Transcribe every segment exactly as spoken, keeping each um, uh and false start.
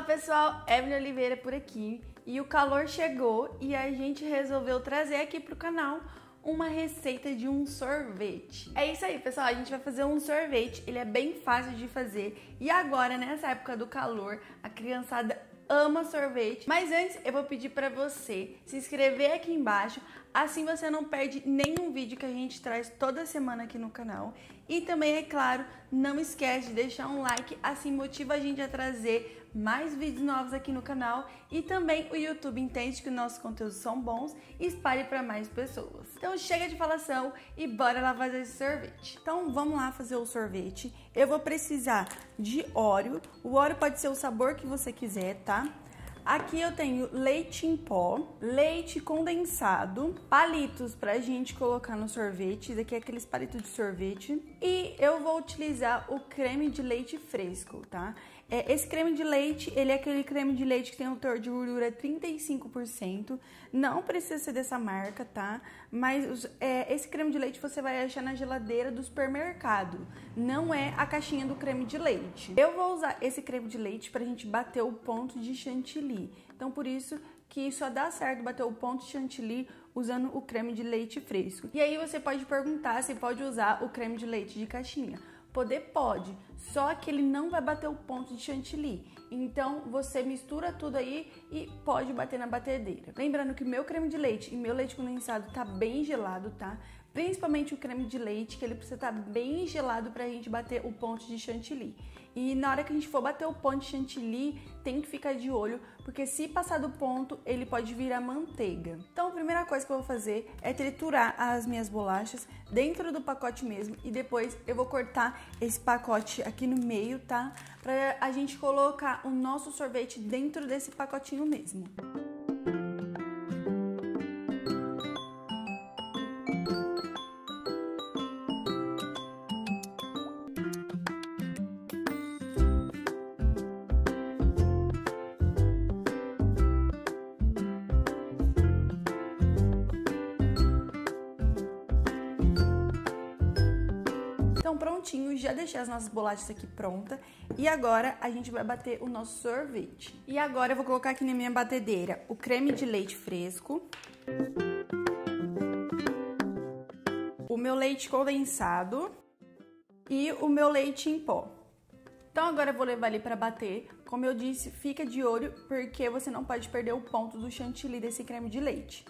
pessoal, Evelyn Oliveira por aqui e o calor chegou e a gente resolveu trazer aqui pro canal uma receita de um sorvete. É isso aí, pessoal, a gente vai fazer um sorvete, ele é bem fácil de fazer e agora, nessa época do calor, a criançada ama sorvete. Mas antes eu vou pedir para você se inscrever aqui embaixo, assim você não perde nenhum vídeo que a gente traz toda semana aqui no canal. E também, é claro, não esquece de deixar um like, assim motiva a gente a trazer mais vídeos novos aqui no canal. E também o YouTube entende que os nossos conteúdos são bons e espalhe para mais pessoas. Então chega de falação e bora lá fazer esse sorvete. Então vamos lá fazer o sorvete. Eu vou precisar de Oreo. O Oreo pode ser o sabor que você quiser, tá? Aqui eu tenho leite em pó, leite condensado, palitos pra gente colocar no sorvete, esse aqui é aqueles palitos de sorvete, e eu vou utilizar o creme de leite fresco, tá? É, esse creme de leite, ele é aquele creme de leite que tem um teor de gordura trinta e cinco por cento, não precisa ser dessa marca, tá? Mas é, esse creme de leite você vai achar na geladeira do supermercado, não é a caixinha do creme de leite. Eu vou usar esse creme de leite pra gente bater o ponto de chantilly. Então, por isso que só dá certo bater o ponto de chantilly usando o creme de leite fresco. E aí você pode perguntar se pode usar o creme de leite de caixinha. Poder pode, só que ele não vai bater o ponto de chantilly. Então você mistura tudo aí e pode bater na batedeira. Lembrando que meu creme de leite e meu leite condensado tá bem gelado, tá? Principalmente o creme de leite, que ele precisa estar bem gelado pra gente bater o ponto de chantilly. E na hora que a gente for bater o ponto de chantilly, tem que ficar de olho, porque se passar do ponto, ele pode virar manteiga. Então a primeira coisa que eu vou fazer é triturar as minhas bolachas dentro do pacote mesmo, e depois eu vou cortar esse pacote aqui no meio, tá? Pra a gente colocar o nosso sorvete dentro desse pacotinho mesmo. Então prontinho, já deixei as nossas bolachas aqui prontas e agora a gente vai bater o nosso sorvete. E agora eu vou colocar aqui na minha batedeira o creme de leite fresco, o meu leite condensado e o meu leite em pó. Então agora eu vou levar ele para bater. Como eu disse, fica de olho porque você não pode perder o ponto do chantilly desse creme de leite.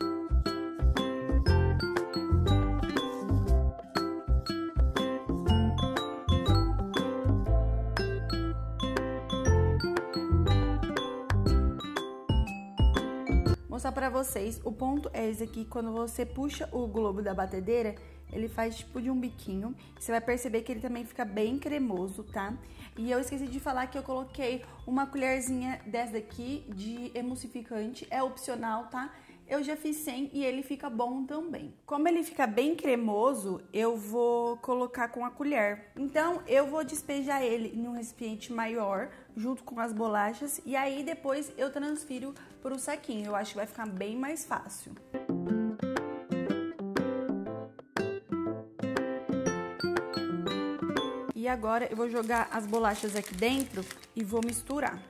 Mostrar pra vocês, o ponto é esse aqui, quando você puxa o globo da batedeira, ele faz tipo de um biquinho, você vai perceber que ele também fica bem cremoso, tá? E eu esqueci de falar que eu coloquei uma colherzinha dessa daqui de emulsificante, é opcional, tá? Eu já fiz sem e ele fica bom também. Como ele fica bem cremoso, eu vou colocar com a colher. Então, eu vou despejar ele em um recipiente maior, junto com as bolachas, e aí depois eu transfiro para o saquinho. Eu acho que vai ficar bem mais fácil. E agora eu vou jogar as bolachas aqui dentro e vou misturar.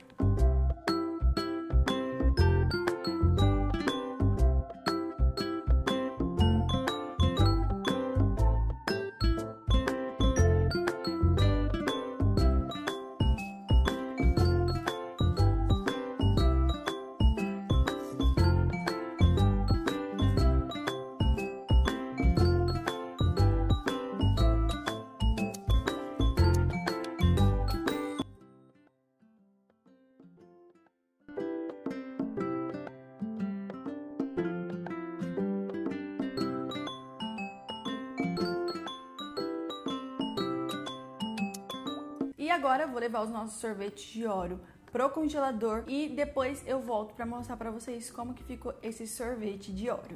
E agora eu vou levar os nossos sorvetes de Oreo pro congelador e depois eu volto para mostrar para vocês como que ficou esse sorvete de Oreo.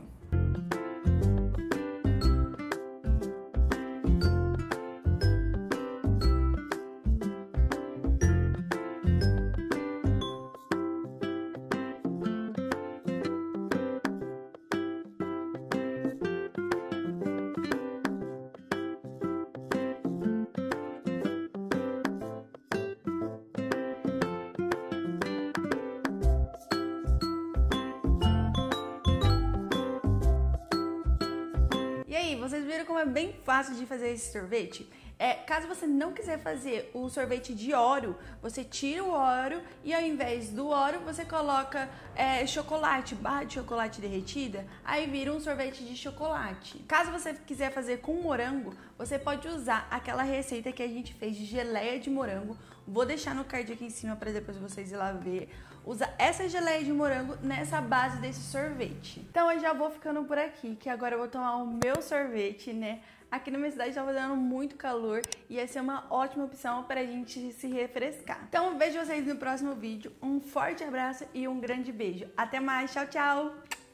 viram como é bem fácil de fazer esse sorvete? É, caso você não quiser fazer o sorvete de Oreo, você tira o Oreo e ao invés do Oreo você coloca é, chocolate, barra de chocolate derretida, aí vira um sorvete de chocolate. Caso você quiser fazer com morango, você pode usar aquela receita que a gente fez de geleia de morango. Vou deixar no card aqui em cima para depois vocês ir lá ver. Usa essa geleia de morango nessa base desse sorvete. Então eu já vou ficando por aqui, que agora eu vou tomar o meu sorvete, né? Aqui na minha cidade estava dando muito calor e ia ser uma ótima opção para a gente se refrescar. Então vejo vocês no próximo vídeo. Um forte abraço e um grande beijo. Até mais, tchau, tchau!